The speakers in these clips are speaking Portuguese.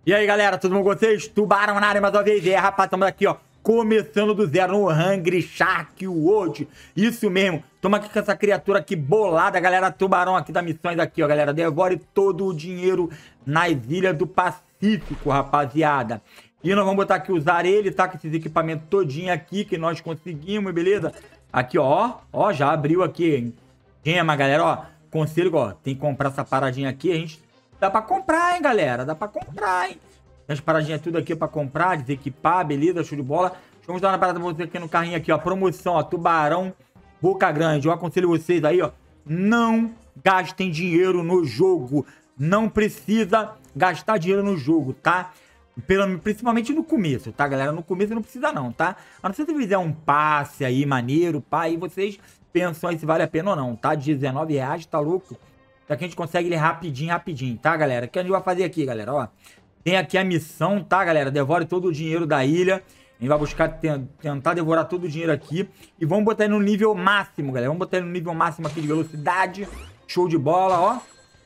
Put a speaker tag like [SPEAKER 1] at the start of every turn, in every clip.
[SPEAKER 1] E aí, galera, tudo bom com vocês? Tubarão na área mais uma vez. E aí, rapaz, estamos aqui, ó, começando do zero no Hungry Shark World. Isso mesmo. Estamos aqui com essa criatura aqui bolada, galera. Tubarão aqui da missões aqui, ó, galera. Devore todo o dinheiro nas ilhas do Pacífico, rapaziada. E nós vamos botar aqui, usar ele, tá? Com esses equipamentos todinho aqui que nós conseguimos, beleza? Aqui, ó. Ó, já abriu aqui, hein? Gema, galera, ó. Conselho, ó. Tem que comprar essa paradinha aqui, a gente... Dá pra comprar, hein, galera? Dá pra comprar, hein? Tem as paradinhas tudo aqui pra comprar, desequipar, beleza? Show de bola. Vamos dar uma parada pra você aqui no carrinho aqui, ó. Promoção, ó. Tubarão Boca Grande. Eu aconselho vocês aí, ó. Não gastem dinheiro no jogo. Não precisa gastar dinheiro no jogo, tá? Principalmente no começo, tá, galera? No começo não precisa não, tá? A não ser se fizer um passe aí, maneiro, pá. Aí vocês pensam aí se vale a pena ou não, tá? R$19, tá louco? Pra que a gente consegue ele rapidinho, tá, galera? O que a gente vai fazer aqui, galera, ó. Tem aqui a missão, tá, galera? Devore todo o dinheiro da ilha. A gente vai buscar, tentar devorar todo o dinheiro aqui. E vamos botar ele no nível máximo, galera. Vamos botar ele no nível máximo aqui de velocidade. Show de bola, ó.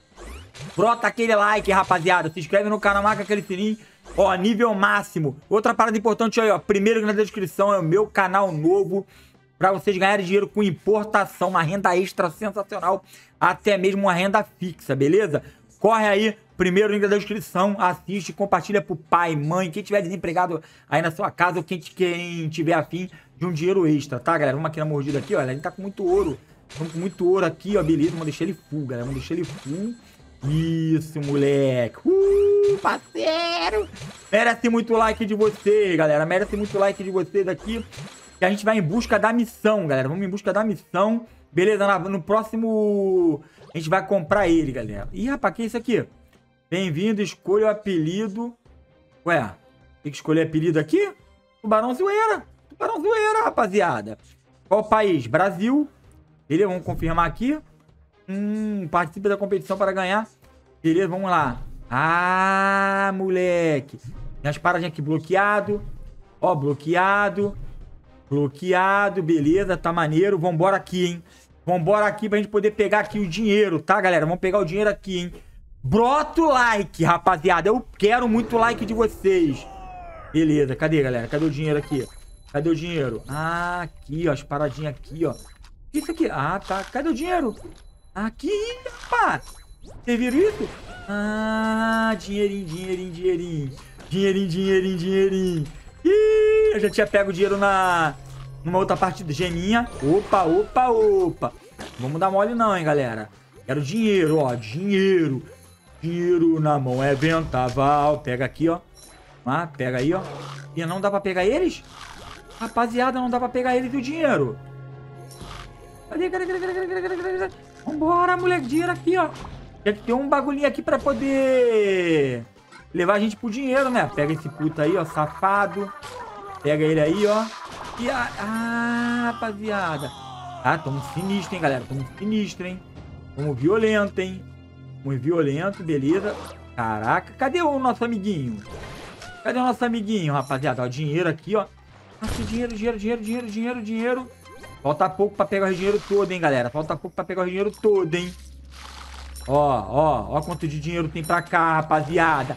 [SPEAKER 1] Brota aquele like, rapaziada. Se inscreve no canal, marca aquele sininho. Ó, nível máximo. Outra parada importante aí, ó. Primeiro na descrição é o meu canal novo. Pra vocês ganharem dinheiro com importação, uma renda extra sensacional, até mesmo uma renda fixa, beleza? Corre aí, primeiro link da descrição, assiste, compartilha pro pai, mãe, quem tiver desempregado aí na sua casa ou quem tiver afim de um dinheiro extra, tá, galera? Vamos aqui na mordida aqui, ó, ele tá com muito ouro, estamos com muito ouro aqui, ó, beleza? Vamos deixar ele full, galera, vamos deixar ele full. Isso, moleque. Parceiro! Merece muito like de vocês, galera, merece muito like de vocês aqui. Que a gente vai em busca da missão, galera. Vamos em busca da missão. Beleza? No próximo... A gente vai comprar ele, galera. Ih, rapaz, que é isso aqui? Bem-vindo, escolha o apelido. Ué, tem que escolher apelido aqui? Tubarão Zoeira. Tubarão Zoeira, rapaziada. Qual país? Brasil. Beleza, vamos confirmar aqui. Participe da competição para ganhar. Beleza, vamos lá. Ah, moleque. Tem as paradinhas aqui, bloqueado. Ó, bloqueado. Bloqueado, beleza, tá maneiro. Vambora aqui, hein? Vambora aqui pra gente poder pegar aqui o dinheiro, tá, galera? Vamos pegar o dinheiro aqui, hein? Brota o like, rapaziada. Eu quero muito like de vocês. Beleza, cadê, galera? Cadê o dinheiro aqui? Cadê o dinheiro? Ah, aqui, ó, as paradinhas aqui, ó. Isso aqui? Ah, tá. Cadê o dinheiro? Aqui, rapaz. Vocês viram isso? Ah, dinheirinho. Dinheirinho. Ih, eu já tinha pego o dinheiro numa outra parte do geminha. Opa. Vamos dar mole não, hein, galera. Quero dinheiro, ó. Dinheiro na mão é ventaval. Pega aqui, ó. Ah, pega aí, ó. E não dá pra pegar eles? Rapaziada, não dá pra pegar eles e o dinheiro. Cadê? Vambora, moleque. Dinheiro aqui, ó. Tem que ter um bagulhinho aqui pra poder... levar a gente pro dinheiro, né? Pega esse puto aí, ó, safado. Pega ele aí, ó. E rapaziada. Ah, tamo sinistro, hein, galera. Tamo sinistro, hein. Tamo violento, hein. Tamo violento, beleza. Caraca, cadê o nosso amiguinho? Cadê o nosso amiguinho, rapaziada? Ó, dinheiro aqui, ó. Aqui, dinheiro. Falta pouco pra pegar o dinheiro todo, hein, galera. Falta pouco pra pegar o dinheiro todo, hein. Ó quanto de dinheiro tem pra cá, rapaziada.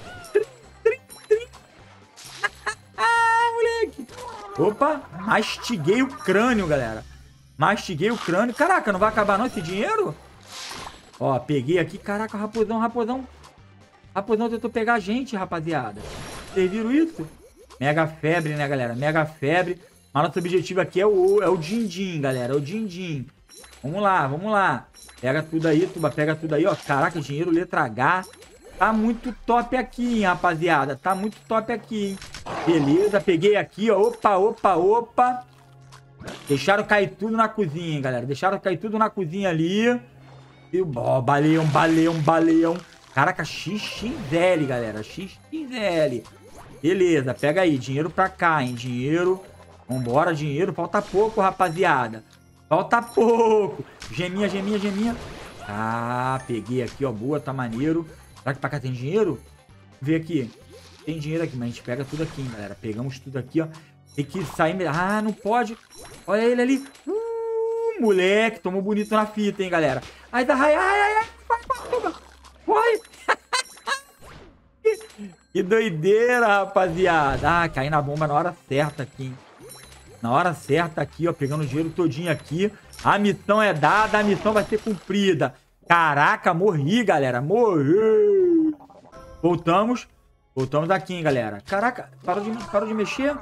[SPEAKER 1] Moleque. Opa, mastiguei o crânio, galera. Mastiguei o crânio. Caraca, não vai acabar não esse dinheiro? Ó, peguei aqui. Caraca, raposão. Raposão tentou pegar a gente, rapaziada. Vocês viram isso? Mega febre, né, galera? Mega febre. Mas nosso objetivo aqui é o din-din, galera. É o din-din. Vamos lá. Pega tudo aí, Tuba. Pega tudo aí, ó. Caraca, dinheiro letra H. Tá muito top aqui, hein, rapaziada. Tá muito top aqui, hein. Beleza, peguei aqui, ó. Opa. Deixaram cair tudo na cozinha, hein, galera. Deixaram cair tudo na cozinha ali. E, ó, baleão. Caraca, XXL, galera. XXL. Beleza, pega aí. Dinheiro pra cá, hein. Dinheiro. Vambora, dinheiro. Falta pouco, rapaziada. Falta pouco. Geminha. Ah, peguei aqui, ó. Boa, tá maneiro. Será que pra cá tem dinheiro? Vê aqui. Tem dinheiro aqui, mas a gente pega tudo aqui, hein, galera. Pegamos tudo aqui, ó. Tem que sair... Ah, não pode. Olha ele ali. Moleque. Tomou bonito na fita, hein, galera. Ai. Corre. Que doideira, rapaziada. Ah, caí na bomba na hora certa aqui, hein? Na hora certa aqui, ó. Pegando o dinheiro todinho aqui. A missão é dada, a missão vai ser cumprida. Caraca, morri, galera. Morri. Voltamos. Voltamos aqui, hein, galera. Caraca, parou de mexer.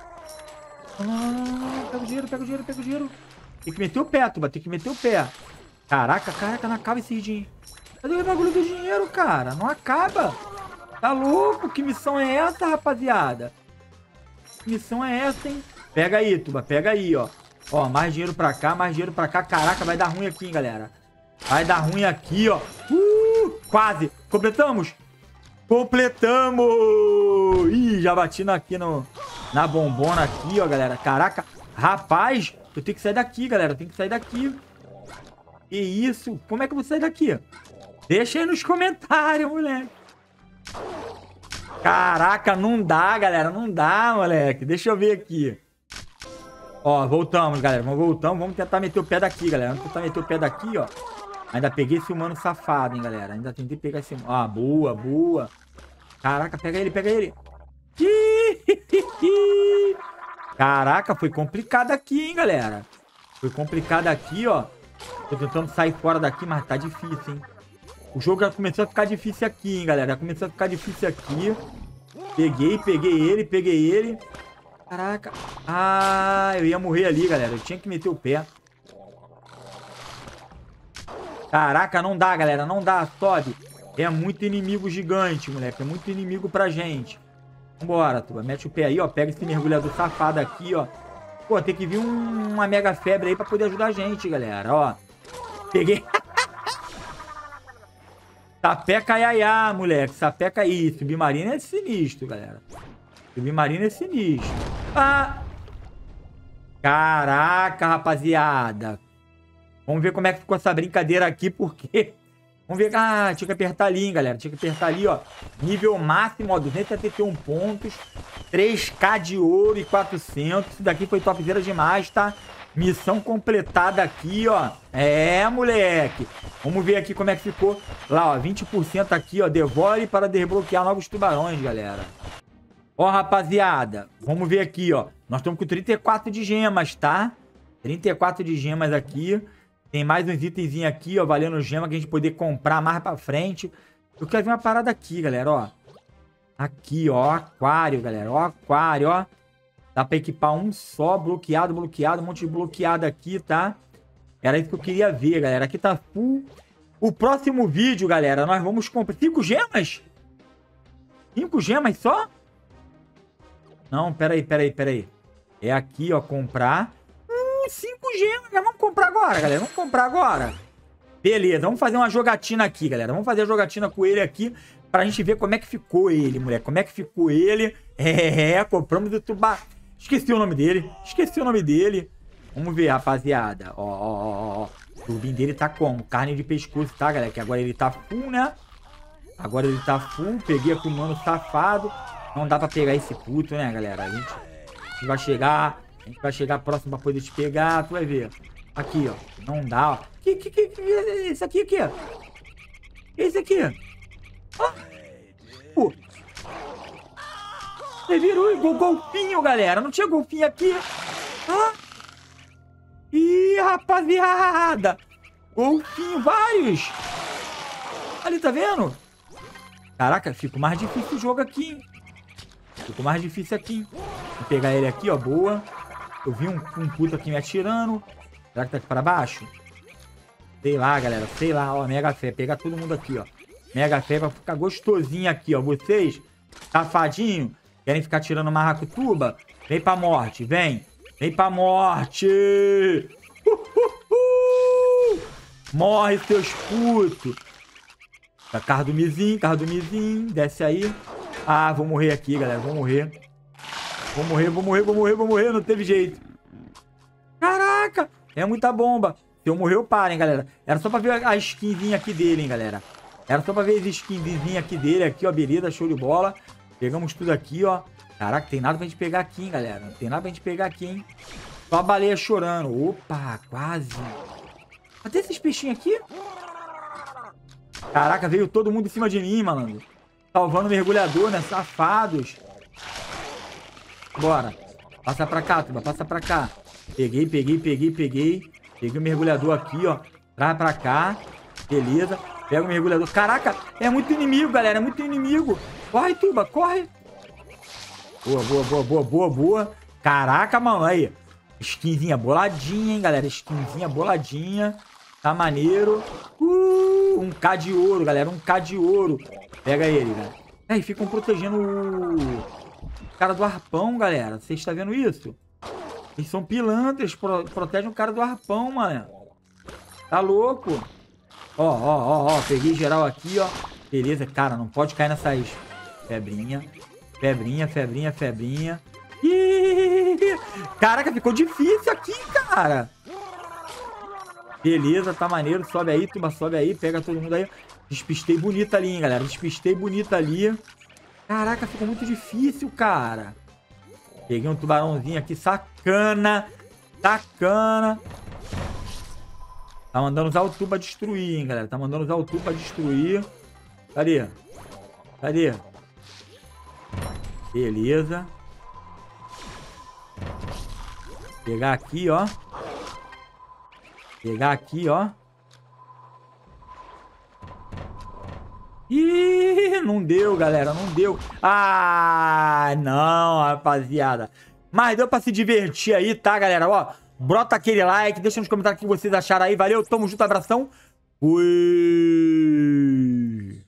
[SPEAKER 1] Ah, pega o dinheiro, pega o dinheiro, pega o dinheiro. Tem que meter o pé, Tuba. Tem que meter o pé. Caraca, não acaba esse dinheiro. Cadê o bagulho do dinheiro, cara? Não acaba. Tá louco? Que missão é essa, rapaziada? Que missão é essa, hein? Pega aí, Tuba. Pega aí, ó. Ó, mais dinheiro pra cá, mais dinheiro pra cá. Caraca, vai dar ruim aqui, hein, galera. Vai dar ruim aqui, ó. Quase. Completamos? Completamos! Ih, já bati aqui na bombona aqui, ó, galera. Caraca. Rapaz, eu tenho que sair daqui, galera. Eu tenho que sair daqui. Que isso? Como é que eu vou sair daqui? Deixa aí nos comentários, moleque. Caraca, não dá, galera. Não dá, moleque. Deixa eu ver aqui. Ó, voltamos, galera. Vamos tentar meter o pé daqui, galera. Vamos tentar meter o pé daqui, ó. Ainda peguei esse humano safado, hein, galera. Ainda tentei pegar esse... Ah, boa, boa. Caraca, pega ele, pega ele. Caraca, foi complicado aqui, hein, galera. Foi complicado aqui, ó. Tô tentando sair fora daqui, mas tá difícil, hein. O jogo já começou a ficar difícil aqui, hein, galera. Já começou a ficar difícil aqui. Peguei ele. Caraca. Ah, eu ia morrer ali, galera. Eu tinha que meter o pé. Caraca, não dá, galera. Não dá, sobe. É muito inimigo gigante, moleque. É muito inimigo pra gente. Vambora, Tuba. Mete o pé aí, ó. Pega esse mergulhador safado aqui, ó. Pô, tem que vir uma mega febre aí pra poder ajudar a gente, galera, ó. Peguei. Sapeca iaiá, moleque. Sapeca aí. Submarino é sinistro, galera. Submarino é sinistro. Ah! Caraca, rapaziada. Vamos ver como é que ficou essa brincadeira aqui, porque... Vamos ver... Ah, tinha que apertar ali, hein, galera. Tinha que apertar ali, ó. Nível máximo, ó. 271 pontos. 3k de ouro e 400. Isso daqui foi topzera demais, tá? Missão completada aqui, ó. É, moleque. Vamos ver aqui como é que ficou. Lá, ó. 20% aqui, ó. Devore para desbloquear novos tubarões, galera. Ó, rapaziada. Vamos ver aqui, ó. Nós estamos com 34 de gemas, tá? 34 de gemas aqui. Tem mais uns itens aqui, ó, valendo gema que a gente poder comprar mais pra frente. Eu quero ver uma parada aqui, galera, ó. Aqui, ó, aquário, galera, ó, aquário, ó. Dá pra equipar um só, bloqueado, um monte de bloqueado aqui, tá? Era isso que eu queria ver, galera. Aqui tá full. O próximo vídeo, galera, nós vamos comprar 5 gemas? 5 gemas só? Não, peraí. É aqui, ó, comprar... 5 gemas, vamos comprar agora, galera. Vamos comprar agora. Beleza, vamos fazer uma jogatina aqui, galera. Vamos fazer a jogatina com ele aqui pra gente ver como é que ficou ele, moleque. Como é que ficou ele. Compramos o tubarão. Esqueci o nome dele. Vamos ver, rapaziada. Ó. O turbinho dele tá como? Carne de pescoço, tá, galera? Que agora ele tá full, né? Agora ele tá full. Peguei aqui o mano safado. Não dá pra pegar esse puto, né, galera? A gente vai chegar... A gente vai chegar próximo pra poder te pegar, tu vai ver. Aqui, ó. Não dá, ó. Esse aqui, ó. Esse aqui. Ó. Você virou golfinho, galera. Não tinha golfinho aqui. Ah. Ih, rapaziada. Golfinho, vários. Ali, tá vendo? Caraca, fica mais difícil o jogo aqui, hein? Ficou mais difícil aqui, hein? Vou pegar ele aqui, ó. Boa. Eu vi um puto aqui me atirando. Será que tá aqui pra baixo? Sei lá, galera. Sei lá. Ó, mega fé. Pegar todo mundo aqui, ó. Mega fé pra ficar gostosinho aqui, ó. Vocês, safadinho, querem ficar tirando maracatuba? Vem pra morte. Vem. Vem pra morte. Morre, seus putos. Tá, carro do mizinho. Desce aí. Ah, vou morrer aqui, galera. Vou morrer. Não teve jeito. Caraca! É muita bomba. Se eu morrer, eu paro, hein, galera. Era só pra ver a skinzinha aqui dele, hein, galera. Era só pra ver as skinzinhas aqui dele. Aqui, ó, beleza. Show de bola. Pegamos tudo aqui, ó. Caraca, tem nada pra gente pegar aqui, hein, galera. Não tem nada pra gente pegar aqui, hein. Só a baleia chorando. Opa, quase. Até esses peixinhos aqui. Caraca, veio todo mundo em cima de mim, malandro. Salvando o mergulhador, né? Safados. Bora. Passa pra cá, Tuba. Passa pra cá. Peguei. Peguei o mergulhador aqui, ó. Traz pra cá. Beleza. Pega o mergulhador. Caraca, é muito inimigo, galera. É muito inimigo. Corre, Tuba. Corre. Boa. Caraca, mano. Aí. Skinzinha boladinha, hein, galera. Skinzinha boladinha. Tá maneiro. Um K de ouro, galera. Um K de ouro. Pega ele, galera. Aí, ficam protegendo o cara do arpão, galera. Vocês estão vendo isso? Eles são pilantras. Protegem o cara do arpão, mano. Tá louco? Ó. Peguei geral aqui, ó. Beleza, cara. Não pode cair nessas... Febrinha. Ih! Caraca, ficou difícil aqui, cara. Beleza, tá maneiro. Sobe aí, Tuba, sobe aí. Pega todo mundo aí. Despistei bonito ali, hein, galera. Despistei bonito ali. Caraca, ficou muito difícil, cara. Peguei um tubarãozinho aqui. Sacana. Tá mandando usar o tubo pra destruir, hein, galera. Tá mandando usar o tubo pra destruir. Cadê? Beleza. Pegar aqui, ó. Ih, não deu, galera. Não deu. Ah, não, rapaziada. Mas deu pra se divertir aí, tá, galera? Ó, brota aquele like. Deixa nos comentários o que vocês acharam aí. Valeu, tamo junto, abração. Fui.